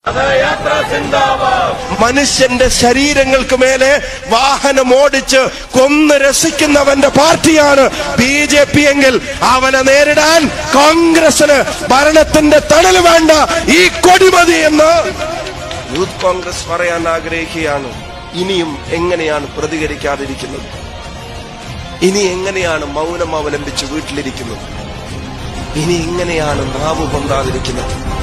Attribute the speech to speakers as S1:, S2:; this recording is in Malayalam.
S1: മനുഷ്യന്റെ ശരീരങ്ങൾക്ക് മേലെ വാഹനം ഓടിച്ച് കൊന്ന് രസിക്കുന്നവന്റെ പാർട്ടിയാണ് BJP എങ്കിൽ അവനെ നേരിടാൻ കോൺഗ്രസിന് ഭരണത്തിന്റെ തണൽ വേണ്ട, ഈ കൊടിമതി എന്ന് യൂത്ത് കോൺഗ്രസ് പറയാൻ ആഗ്രഹിക്കുകയാണ്. ഇനിയും എങ്ങനെയാണ് പ്രതികരിക്കാതിരിക്കുന്നത്? ഇനി എങ്ങനെയാണ് മൗനം അവലംബിച്ച് വീട്ടിലിരിക്കുന്നത്? ഇനി എങ്ങനെയാണ് നാവ് പൊന്താതിരിക്കുന്നത്?